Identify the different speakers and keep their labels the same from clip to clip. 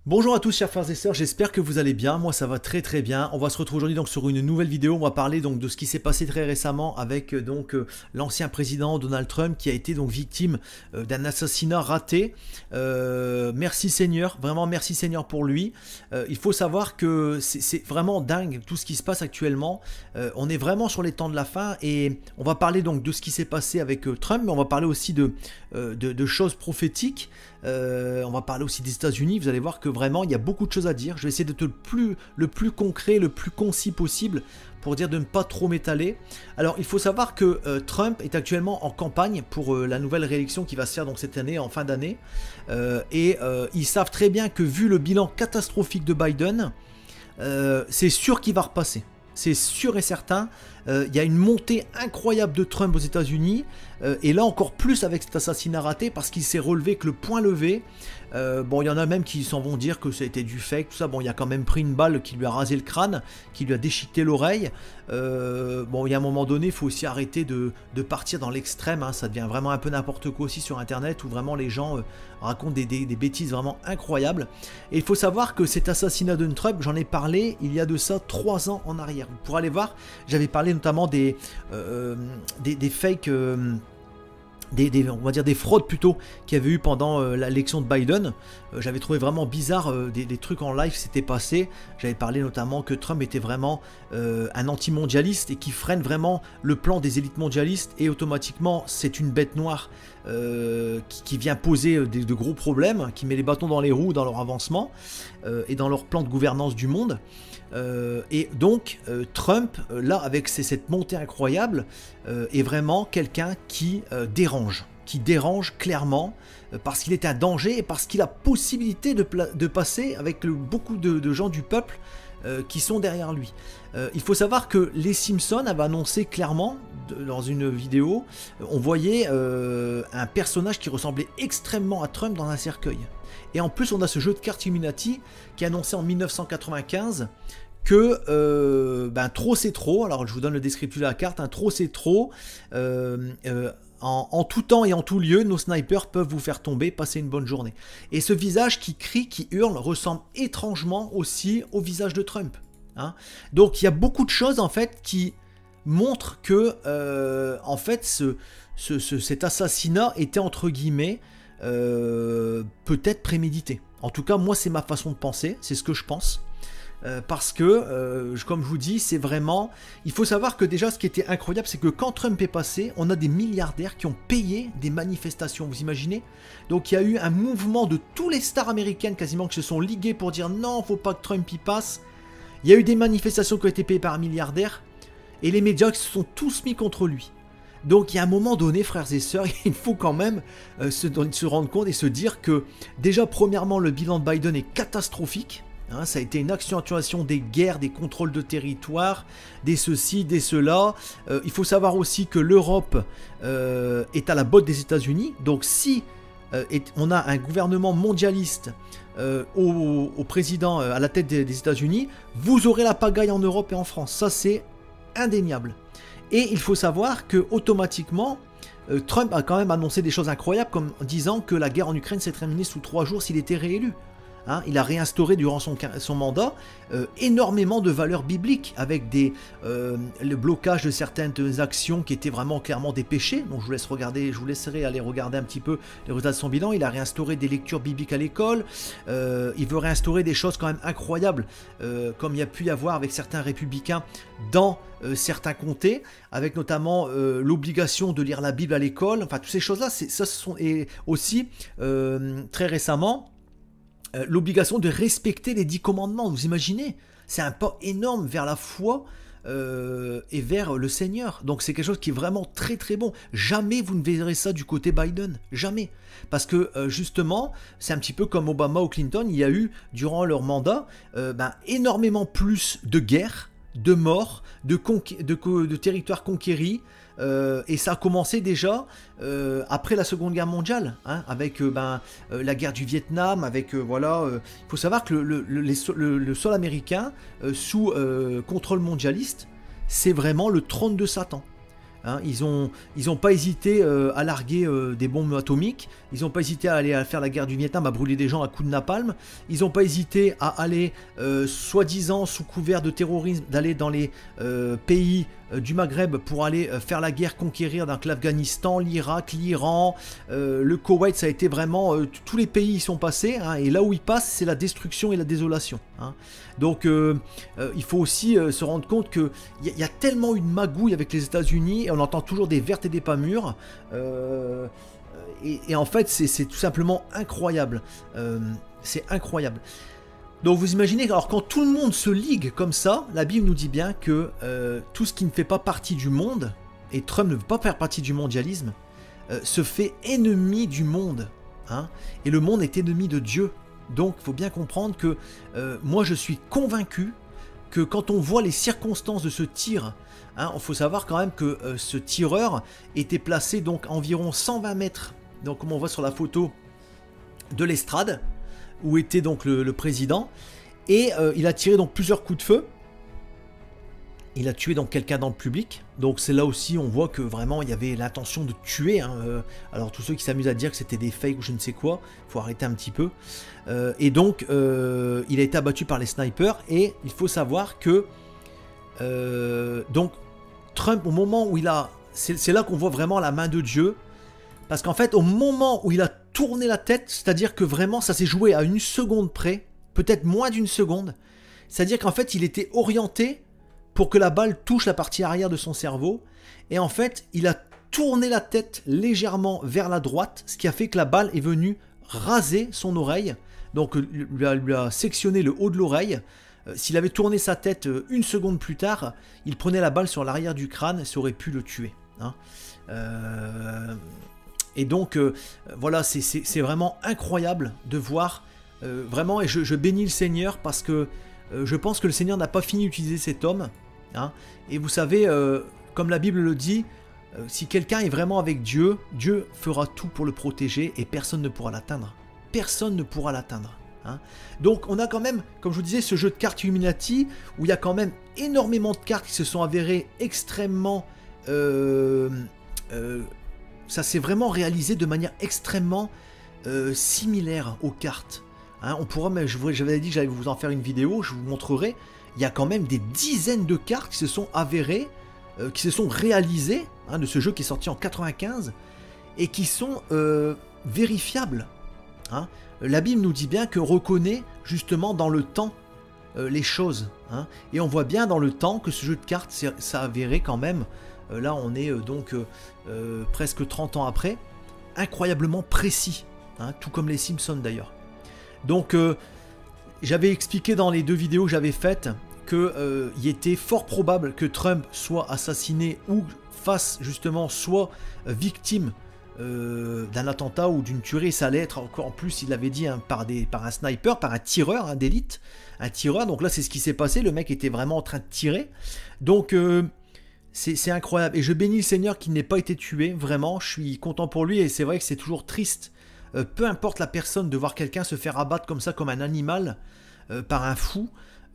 Speaker 1: Bonjour à tous chers frères et sœurs, j'espère que vous allez bien, moi ça va très très bien. On va se retrouver aujourd'hui donc sur une nouvelle vidéo, on va parler donc de ce qui s'est passé très récemment avec l'ancien président Donald Trump qui a été donc victime d'un assassinat raté. Merci Seigneur, vraiment merci Seigneur pour lui. Il faut savoir que c'est vraiment dingue tout ce qui se passe actuellement. On est vraiment sur les temps de la fin et on va parler donc de ce qui s'est passé avec Trump, mais on va parler aussi de choses prophétiques. On va parler aussi des États-Unis. Vous allez voir que vraiment il y a beaucoup de choses à dire. Je vais essayer d'être le plus concret, le plus concis possible pour dire de ne pas trop m'étaler. Alors il faut savoir que Trump est actuellement en campagne pour la nouvelle réélection qui va se faire donc cette année, en fin d'année. Ils savent très bien que vu le bilan catastrophique de Biden, c'est sûr qu'il va repasser. C'est sûr et certain. Il y a une montée incroyable de Trump aux États-Unis. Et là encore plus avec cet assassinat raté parce qu'il s'est relevé que le point levé. Bon, il y en a même qui s'en vont dire que ça a été du fake, tout ça. Bon, il a quand même pris une balle qui lui a rasé le crâne, qui lui a déchiqueté l'oreille. Bon, il y a un moment donné, il faut aussi arrêter de partir dans l'extrême. Hein. Ça devient vraiment un peu n'importe quoi aussi sur Internet où vraiment les gens racontent des bêtises vraiment incroyables. Et il faut savoir que cet assassinat de Trump, j'en ai parlé il y a de ça 3 ans en arrière. Vous pourrez aller voir, j'avais parlé notamment des fakes... on va dire des fraudes plutôt qu'il y avait eu pendant l'élection de Biden. J'avais trouvé vraiment bizarre des trucs en live qui s'étaient passés. J'avais parlé notamment que Trump était vraiment un anti-mondialiste et qui freine vraiment le plan des élites mondialistes et automatiquement c'est une bête noire qui vient poser de gros problèmes, qui met les bâtons dans les roues dans leur avancement et dans leur plan de gouvernance du monde. Et donc Trump, là avec cette montée incroyable, est vraiment quelqu'un qui dérange clairement parce qu'il est un danger et parce qu'il a possibilité de passer avec beaucoup de gens du peuple qui sont derrière lui. Il faut savoir que les Simpsons avaient annoncé clairement dans une vidéo, on voyait un personnage qui ressemblait extrêmement à Trump dans un cercueil. Et en plus on a ce jeu de cartes Illuminati qui a annoncé en 1995 que trop c'est trop. Alors je vous donne le descriptif de la carte, trop c'est trop. En tout temps et en tout lieu, nos snipers peuvent vous faire tomber, passer une bonne journée. Et ce visage qui crie, qui hurle, ressemble étrangement aussi au visage de Trump. Hein. Donc il y a beaucoup de choses en fait qui montrent que en fait cet assassinat était entre guillemets peut-être prémédité. En tout cas moi c'est ma façon de penser, c'est ce que je pense. Parce que, comme je vous dis, c'est vraiment... Il faut savoir que déjà, ce qui était incroyable, c'est que quand Trump est passé, on a des milliardaires qui ont payé des manifestations, vous imaginez? Donc il y a eu un mouvement de tous les stars américaines quasiment qui se sont liguées pour dire non, faut pas que Trump y passe. Il y a eu des manifestations qui ont été payées par un milliardaire, et les médias qui se sont tous mis contre lui. Donc il y a un moment donné, frères et sœurs, il faut quand même se rendre compte et se dire que, déjà, premièrement, le bilan de Biden est catastrophique. Hein, ça a été une accentuation des guerres, des contrôles de territoire, des ceci, des cela. Il faut savoir aussi que l'Europe est à la botte des États-Unis. Donc si on a un gouvernement mondialiste au président à la tête des États-Unis, vous aurez la pagaille en Europe et en France. Ça c'est indéniable. Et il faut savoir que automatiquement, Trump a quand même annoncé des choses incroyables comme disant que la guerre en Ukraine s'est terminée sous 3 jours s'il était réélu. Hein, il a réinstauré durant son mandat énormément de valeurs bibliques avec le blocage de certaines actions qui étaient vraiment clairement des péchés. Donc je vous laisserai aller regarder un petit peu les résultats de son bilan. Il a réinstauré des lectures bibliques à l'école. Il veut réinstaurer des choses quand même incroyables comme il y a pu y avoir avec certains républicains dans certains comtés, avec notamment l'obligation de lire la Bible à l'école. Enfin, toutes ces choses-là, et aussi très récemment l'obligation de respecter les 10 commandements. Vous imaginez? C'est un pas énorme vers la foi et vers le Seigneur. Donc c'est quelque chose qui est vraiment très très bon. Jamais vous ne verrez ça du côté Biden. Jamais. Parce que justement, c'est un petit peu comme Obama ou Clinton. Il y a eu, durant leur mandat, énormément plus de guerres, de morts, de territoires conquéris. Et ça a commencé déjà après la Seconde Guerre mondiale, hein, avec la guerre du Vietnam, avec voilà. Il faut savoir que le sol américain sous contrôle mondialiste, c'est vraiment le trône de Satan. Hein. Ils ont pas hésité à larguer des bombes atomiques. Ils n'ont pas hésité à aller à faire la guerre du Vietnam, à brûler des gens à coups de napalm. Ils n'ont pas hésité à aller, soi-disant sous couvert de terrorisme, d'aller dans les pays du Maghreb pour aller faire la guerre, conquérir donc l'Afghanistan, l'Irak, l'Iran, le Koweït. Ça a été vraiment... tous les pays y sont passés. Hein, et là où ils passent, c'est la destruction et la désolation. Hein. Donc il faut aussi se rendre compte qu'il y a tellement une magouille avec les États-Unis, et on entend toujours des vertes et des pas mûres, et en fait c'est tout simplement incroyable, c'est incroyable. Donc vous imaginez, alors quand tout le monde se ligue comme ça, la Bible nous dit bien que tout ce qui ne fait pas partie du monde, et Trump ne veut pas faire partie du mondialisme, se fait ennemi du monde, hein, et le monde est ennemi de Dieu. Donc il faut bien comprendre que moi je suis convaincu que quand on voit les circonstances de ce tir, hein, il faut savoir quand même que ce tireur était placé donc à environ 120 mètres, donc comme on voit sur la photo, de l'estrade, où était donc le président, et il a tiré donc plusieurs coups de feu. Il a tué donc quelqu'un dans le public, donc c'est là aussi on voit que vraiment il y avait l'intention de tuer. Hein. Alors tous ceux qui s'amusent à dire que c'était des fakes ou je ne sais quoi, il faut arrêter un petit peu. Et donc il a été abattu par les snipers, et il faut savoir que donc Trump, au moment où il a... C'est là qu'on voit vraiment la main de Dieu, parce qu'en fait au moment où il a tourné la tête, c'est-à-dire que vraiment ça s'est joué à une seconde près, peut-être moins d'une seconde, c'est-à-dire qu'en fait il était orienté pour que la balle touche la partie arrière de son cerveau, et en fait il a tourné la tête légèrement vers la droite, ce qui a fait que la balle est venue raser son oreille, donc lui a sectionné le haut de l'oreille. S'il avait tourné sa tête une seconde plus tard, il prenait la balle sur l'arrière du crâne, ça aurait pu le tuer. Hein. Et donc voilà, c'est vraiment incroyable de voir, vraiment, et je bénis le Seigneur, parce que je pense que le Seigneur n'a pas fini d'utiliser cet homme. Hein. Et vous savez, comme la Bible le dit, si quelqu'un est vraiment avec Dieu, Dieu fera tout pour le protéger, et personne ne pourra l'atteindre. Personne ne pourra l'atteindre. Hein. Donc on a quand même, comme je vous disais, ce jeu de cartes Illuminati, où il y a quand même énormément de cartes qui se sont avérées extrêmement... ça s'est vraiment réalisé de manière extrêmement similaire aux cartes. Hein, on pourra, mais j'avais dit que j'allais vous en faire une vidéo, je vous montrerai. Il y a quand même des dizaines de cartes qui se sont avérées, qui se sont réalisées, hein, de ce jeu qui est sorti en 95, et qui sont vérifiables. Hein. La Bible nous dit bien qu'on reconnaît justement dans le temps les choses. Hein. Et on voit bien dans le temps que ce jeu de cartes s'est avéré quand même, là on est donc presque 30 ans après, incroyablement précis. Hein, tout comme les Simpsons d'ailleurs. Donc j'avais expliqué dans les deux vidéos que j'avais faites qu'il était fort probable que Trump soit assassiné ou fasse justement soit victime d'un attentat ou d'une tuerie. Ça allait être encore en plus, il l'avait dit, hein, par un sniper, par un tireur, hein, d'élite, un tireur. Donc là c'est ce qui s'est passé, le mec était vraiment en train de tirer. Donc c'est incroyable, et je bénis le Seigneur qu'il n'ait pas été tué. Vraiment, je suis content pour lui, et c'est vrai que c'est toujours triste, peu importe la personne, de voir quelqu'un se faire abattre comme ça, comme un animal, par un fou.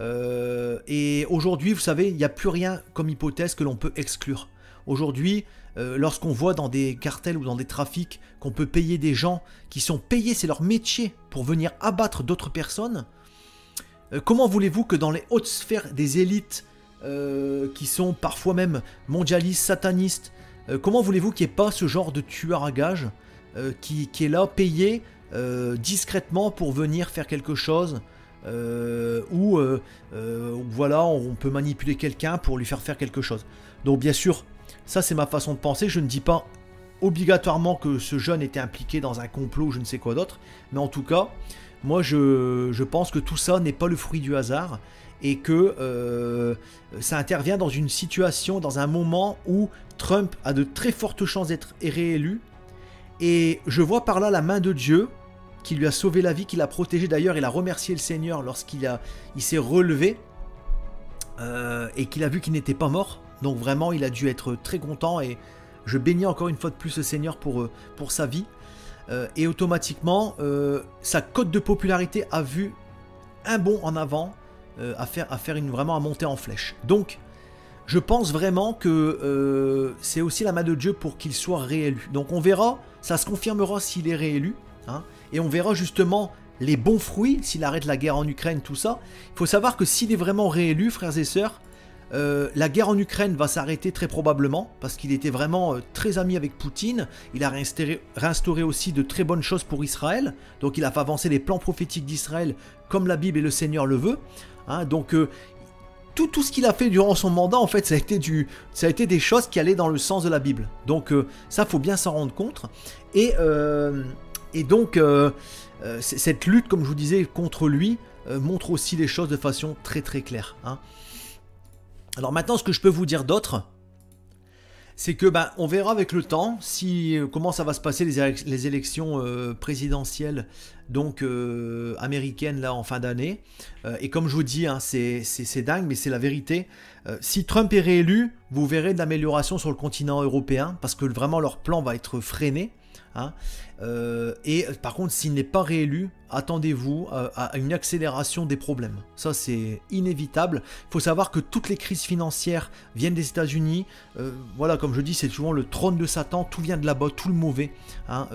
Speaker 1: Et aujourd'hui, vous savez, il n'y a plus rien comme hypothèse que l'on peut exclure. Aujourd'hui, lorsqu'on voit dans des cartels ou dans des trafics qu'on peut payer des gens qui sont payés, c'est leur métier, pour venir abattre d'autres personnes, comment voulez-vous que dans les hautes sphères des élites, qui sont parfois même mondialistes, satanistes, comment voulez-vous qu'il n'y ait pas ce genre de tueur à gages qui est là, payé discrètement pour venir faire quelque chose, ou voilà, on peut manipuler quelqu'un pour lui faire quelque chose. Donc bien sûr, ça c'est ma façon de penser. Je ne dis pas obligatoirement que ce jeune était impliqué dans un complot ou je ne sais quoi d'autre, mais en tout cas, moi je pense que tout ça n'est pas le fruit du hasard, et que ça intervient dans une situation, dans un moment où Trump a de très fortes chances d'être réélu, et je vois par là la main de Dieu qui lui a sauvé la vie, qui l'a protégé. D'ailleurs, il a remercié le Seigneur lorsqu'il s'est relevé et qu'il a vu qu'il n'était pas mort. Donc vraiment, il a dû être très content, et je bénis encore une fois de plus le Seigneur pour sa vie. Et automatiquement, sa cote de popularité a vu un bond en avant, à faire vraiment à monter en flèche. Donc, je pense vraiment que c'est aussi la main de Dieu pour qu'il soit réélu. Donc on verra, ça se confirmera s'il est réélu, hein, et on verra justement les bons fruits, s'il arrête la guerre en Ukraine, tout ça. Il faut savoir que s'il est vraiment réélu, frères et sœurs, la guerre en Ukraine va s'arrêter très probablement, parce qu'il était vraiment très ami avec Poutine. Il a réinstauré aussi de très bonnes choses pour Israël, donc il a fait avancer les plans prophétiques d'Israël comme la Bible et le Seigneur le veut, hein, donc tout ce qu'il a fait durant son mandat, en fait, ça a été des choses qui allaient dans le sens de la Bible. Donc ça, faut bien s'en rendre compte. Et donc, cette lutte, comme je vous disais, contre lui, montre aussi les choses de façon très très claire, hein. Alors maintenant, ce que je peux vous dire d'autre, c'est que on verra avec le temps comment ça va se passer les élections présidentielles donc américaines là en fin d'année. Et comme je vous dis, hein, c'est dingue, mais c'est la vérité. Si Trump est réélu, vous verrez de l'amélioration sur le continent européen, parce que vraiment leur plan va être freiné, hein. Et par contre, s'il n'est pas réélu, attendez-vous à une accélération des problèmes. Ça, c'est inévitable. Il faut savoir que toutes les crises financières viennent des États-Unis. Voilà, comme je dis, c'est souvent le trône de Satan. Tout vient de là-bas, tout le mauvais, hein.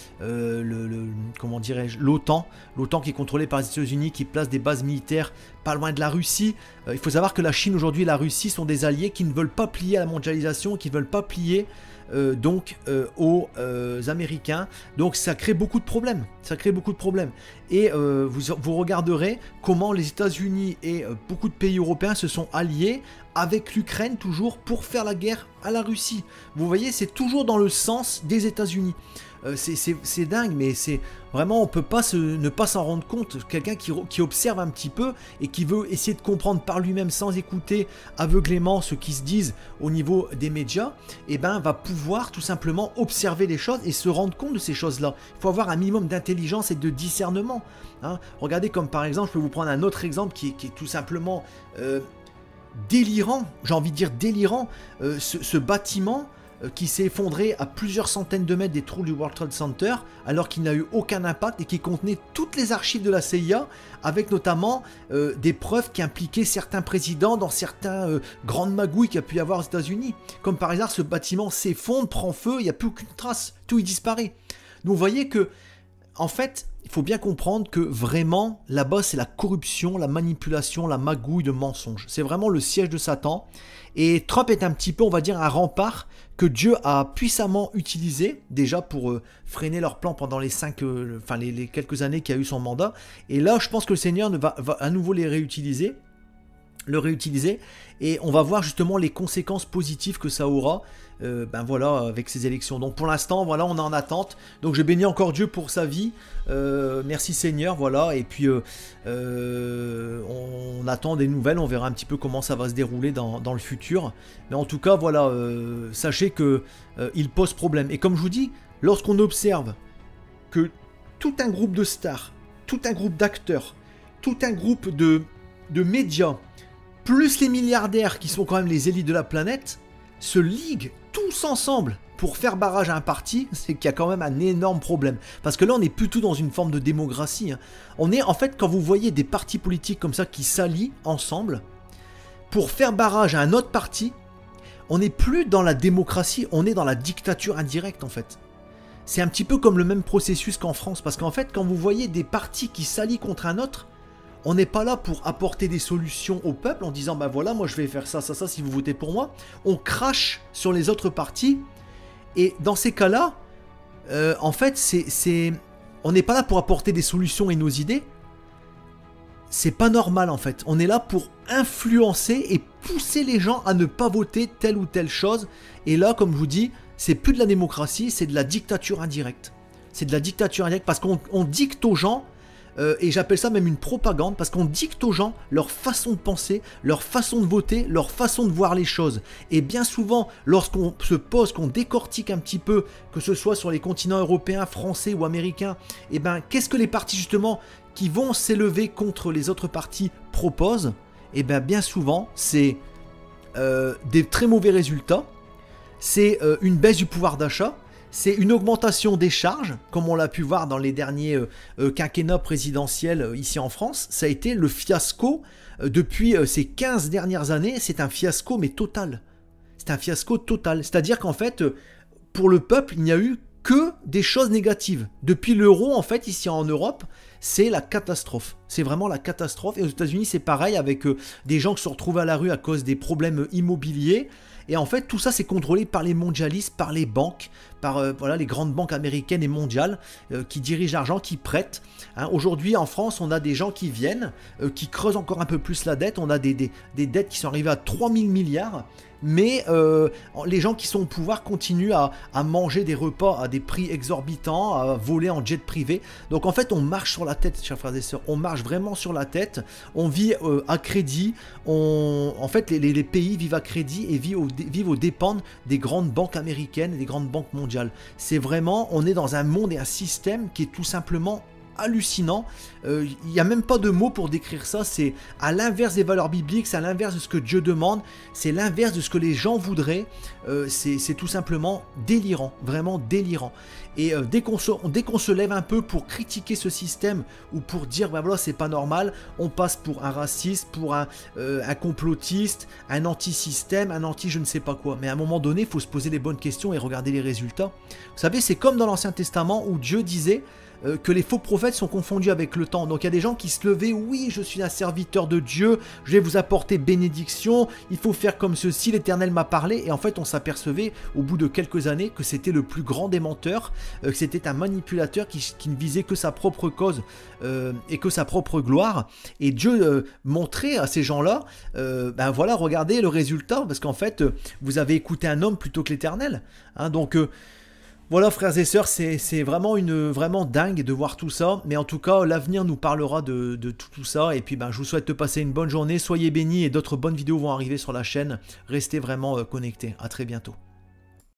Speaker 1: Comment dirais-je, l'OTAN qui est contrôlée par les États-Unis, qui place des bases militaires pas loin de la Russie. Il faut savoir que la Chine aujourd'hui et la Russie sont des alliés qui ne veulent pas plier à la mondialisation, qui ne veulent pas plier aux Américains. Donc ça crée beaucoup de problèmes. Et vous regarderez comment les États-Unis et beaucoup de pays européens se sont alliés avec l'Ukraine toujours pour faire la guerre à la Russie. Vous voyez, c'est toujours dans le sens des États-Unis. C'est dingue, mais c'est vraiment, on peut pas ne pas s'en rendre compte. Quelqu'un qui observe un petit peu et qui veut essayer de comprendre par lui-même sans écouter aveuglément ce qui se disent au niveau des médias, va pouvoir tout simplement observer les choses et se rendre compte de ces choses-là. Il faut avoir un minimum d'intelligence et de discernement, hein. Regardez, comme par exemple, je peux vous prendre un autre exemple qui est tout simplement délirant, j'ai envie de dire délirant, ce bâtiment qui s'est effondré à plusieurs centaines de mètres des trous du World Trade Center, alors qu'il n'a eu aucun impact et qui contenait toutes les archives de la CIA, avec notamment des preuves qui impliquaient certains présidents dans certaines grandes magouilles qu'il y a pu y avoir aux États-Unis. Comme par hasard, ce bâtiment s'effondre, prend feu, il n'y a plus aucune trace, tout y disparaît. Donc vous voyez que, en fait, il faut bien comprendre que vraiment, là-bas, c'est la corruption, la manipulation, la magouille, le mensonge. C'est vraiment le siège de Satan. Et Trump est un petit peu, on va dire, un rempart que Dieu a puissamment utilisé, déjà pour freiner leur plan pendant les quelques années qu'il y a eu son mandat. Et là, je pense que le Seigneur va à nouveau le réutiliser, et on va voir justement les conséquences positives que ça aura voilà, avec ces élections. Donc pour l'instant, voilà, on est en attente. Donc je bénis encore Dieu pour sa vie. Merci Seigneur, voilà. Et puis on attend des nouvelles, on verra un petit peu comment ça va se dérouler dans le futur. Mais en tout cas, voilà, sachez que il pose problème. Et comme je vous dis, lorsqu'on observe que tout un groupe de stars, tout un groupe d'acteurs, tout un groupe de médias, plus les milliardaires qui sont quand même les élites de la planète, se liguent tous ensemble pour faire barrage à un parti, c'est qu'il y a quand même un énorme problème. Parce que là, on n'est plus tout dans une forme de démocratie, hein. On est, en fait, quand vous voyez des partis politiques comme ça qui s'allient ensemble pour faire barrage à un autre parti, on n'est plus dans la démocratie, on est dans la dictature indirecte, en fait. C'est un petit peu comme le même processus qu'en France, parce qu'en fait, quand vous voyez des partis qui s'allient contre un autre, on n'est pas là pour apporter des solutions au peuple en disant voilà, moi je vais faire ça si vous votez pour moi. On crache sur les autres partis, et dans ces cas-là, en fait, on n'est pas là pour apporter des solutions et nos idées. C'est pas normal, en fait. On est là pour influencer et pousser les gens à ne pas voter telle ou telle chose. Et là, comme je vous dis, c'est plus de la démocratie, c'est de la dictature indirecte. C'est de la dictature indirecte parce qu'on dicte aux gens. Et j'appelle ça même une propagande, parce qu'on dicte aux gens leur façon de penser, leur façon de voter, leur façon de voir les choses. Et bien souvent, lorsqu'on se pose, qu'on décortique un petit peu, que ce soit sur les continents européens, français ou américains, qu'est-ce que les partis justement qui vont s'élever contre les autres partis proposent? Bien souvent, c'est des très mauvais résultats, c'est une baisse du pouvoir d'achat, c'est une augmentation des charges, comme on l'a pu voir dans les derniers quinquennats présidentiels ici en France. Ça a été le fiasco depuis ces 15 dernières années. C'est un fiasco, mais total. C'est un fiasco total. C'est-à-dire qu'en fait, pour le peuple, il n'y a eu que des choses négatives. Depuis l'euro, en fait, ici en Europe, c'est la catastrophe. C'est vraiment la catastrophe. Et aux États-Unis, c'est pareil, avec des gens qui se retrouvent à la rue à cause des problèmes immobiliers. Et en fait, tout ça, c'est contrôlé par les mondialistes, par les banques, par voilà, les grandes banques américaines et mondiales qui dirigent l'argent, qui prêtent. Hein. Aujourd'hui, en France, on a des gens qui viennent, qui creusent encore un peu plus la dette. On a des dettes qui sont arrivées à 3000 milliards. Mais les gens qui sont au pouvoir continuent à manger des repas à des prix exorbitants, à voler en jet privé. Donc en fait, on marche sur la tête, chers frères et sœurs. On marche vraiment sur la tête. On vit à crédit. En fait, les pays vivent à crédit et vivent aux dépens des grandes banques américaines et des grandes banques mondiales. C'est vraiment, on est dans un monde et un système qui est tout simplement hallucinant. Il n'y a même pas de mots pour décrire ça. C'est à l'inverse des valeurs bibliques, c'est à l'inverse de ce que Dieu demande, c'est l'inverse de ce que les gens voudraient. C'est tout simplement délirant, vraiment délirant. Et dès qu'on se lève un peu pour critiquer ce système ou pour dire bah voilà, c'est pas normal, on passe pour un raciste, pour un complotiste, un anti-système, un anti je ne sais pas quoi. Mais à un moment donné, il faut se poser les bonnes questions et regarder les résultats. Vous savez, c'est comme dans l'Ancien Testament où Dieu disait que les faux prophètes sont confondus avec le temps. Donc il y a des gens qui se levaient, oui, je suis un serviteur de Dieu, je vais vous apporter bénédiction, il faut faire comme ceci, l'Éternel m'a parlé. Et en fait, on s'apercevait au bout de quelques années que c'était le plus grand des menteurs, que c'était un manipulateur qui ne visait que sa propre cause et que sa propre gloire. Et Dieu montrait à ces gens-là, ben voilà, regardez le résultat, parce qu'en fait, vous avez écouté un homme plutôt que l'Éternel. Hein, donc voilà, frères et sœurs, c'est vraiment dingue de voir tout ça. Mais en tout cas, l'avenir nous parlera de tout ça. Et puis, ben, je vous souhaite de passer une bonne journée. Soyez bénis et d'autres bonnes vidéos vont arriver sur la chaîne. Restez vraiment connectés. À très bientôt.